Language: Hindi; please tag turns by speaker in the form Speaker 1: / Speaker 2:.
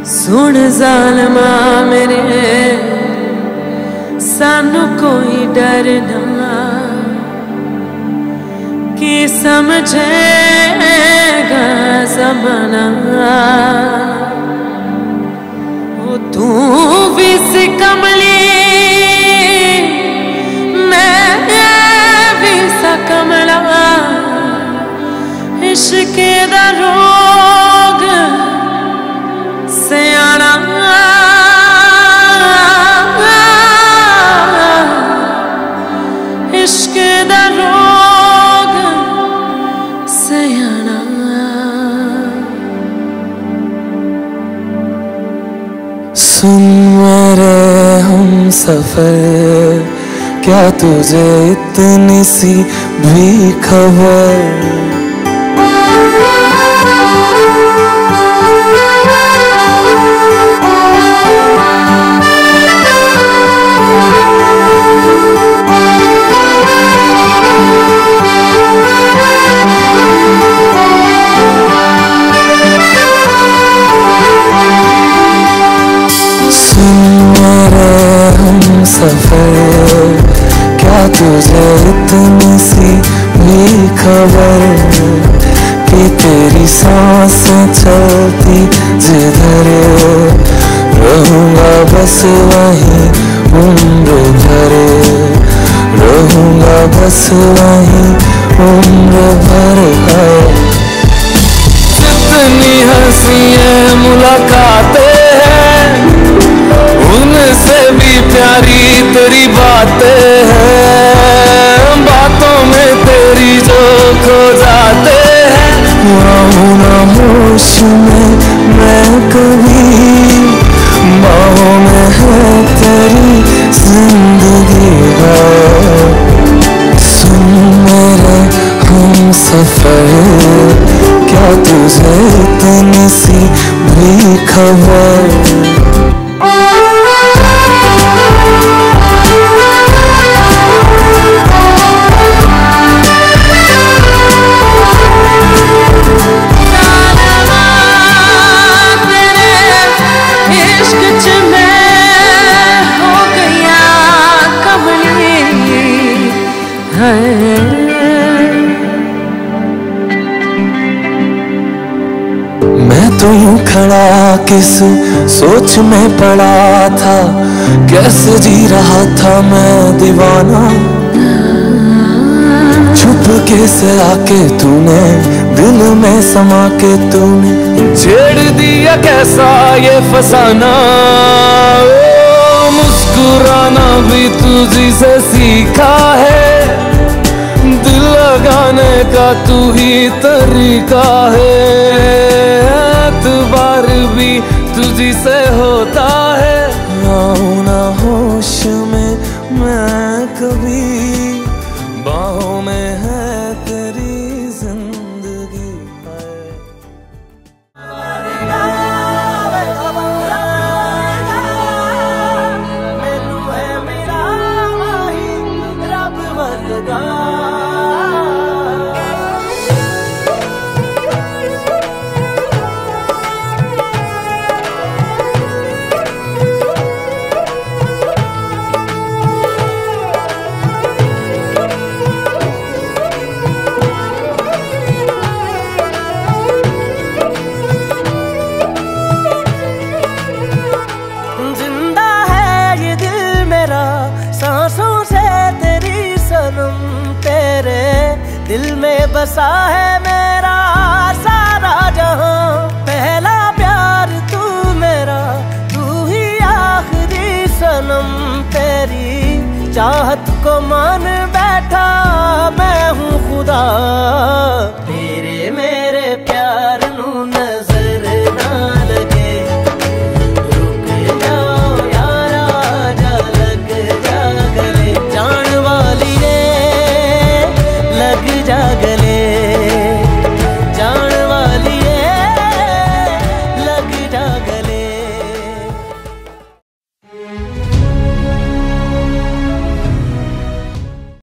Speaker 1: सुन ज़ालिमा मेरे सानू कोई डर ना कि समझेगा ज़माना। ओ तू भी सी कमली मैं भी सा कमला, इश्क दा रोग सियाना इश्क दा रोग सियाना।
Speaker 2: सुन मेरे हम सफर, क्या तुझे इतनी सी भी खबर? सफर, क्या तुझे इतनी सी भी खबर कि तेरी सांसें चलती जिधर रहूंगा बस वहीं उम्र भर, रहूंगा बस वहीं उम्र भर। है जितनी हंसियां मुलाकातें हैं, उनसे भी प्यारी तेरी बातें हैं, बातों में तेरी जो खो जाते हैं। आऊं ना होश में मैं कभी, बाहों में है तेरी जिंदगी है। सुन मेरे हम सफर, क्या तुझे इतनी सी भी खबर? मैं तो यूं खड़ा किस सोच में पड़ा था, कैसे जी रहा था मैं दीवाना। छुप के से आके तूने दिल में समा के तूने छेड़ दिया कैसा ये फसाना। ओ मुस्कुराना भी तुझी से सीखा है, दिल लगाने का तू ही तरीका है। एतबार भी तुझी से होता है, आऊं ना होश में मैं कभी, बाहों में है तेरी जिंदगी है।
Speaker 3: दिल में बसा है मेरा सारा जहां, पहला प्यार तू मेरा, तू ही आखिरी सनम। तेरी चाहत को